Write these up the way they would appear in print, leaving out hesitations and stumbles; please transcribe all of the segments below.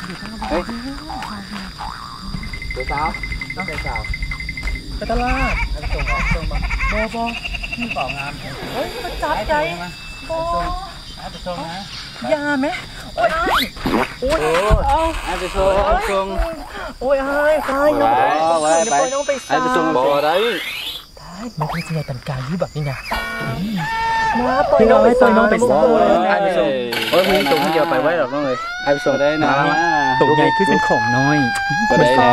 เฮ้ยเจ้าสาวเจ้าสาวไปตลาดไปส่งเหรอส่งบ่บ่ที่เป่างามเฮ้ยมาจับใจบ่ไปส่งนะยาไหมโอ้ยโอ้ยไปส่งโอ้ยใครน้องไปน้องไปส่งบ่ได้น้องไปเสียตันกายยี่แบบนี้ไงมาปล่อยน้องไปส่งน้องไปส่งไปส่งโอ้ยมึงส่งคนเดียวไปไว้หรอกน้องเลยไปส่งได้นะตกใหญ่ขึ้นเป็นของน้อยก็ได้นะ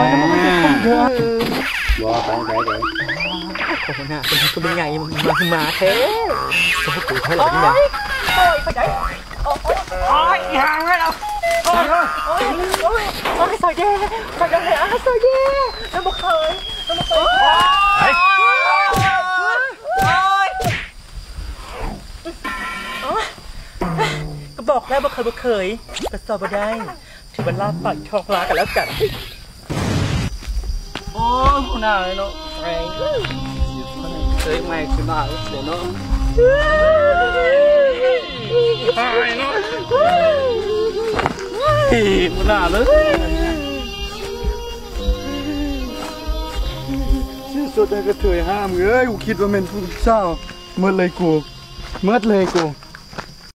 ว้าไปโอ้โหน่ะเป็นตัวเป็นไงมาเท่จะให้กูเท่าไหร่นี่ไงโอ้ยเข้าใจโอ้ยห่างเลยเราโอ้ยสอยแย่สอยแย่น้ำบุกเคยก็บอกแล้วบุกเคยก็สอบมาได้ถือว่าลาปากชอกลากันแล้วกันโอ้คุณน่าเลยเนาะแรงเคยไม่ขึ้นมาเดี๋ยวเนาะตายเนาะคุณน่าเลยสุดเลยก็เถยห้ามกูคิดว่าเป็นผู้เศร้าเมื่อเลยกู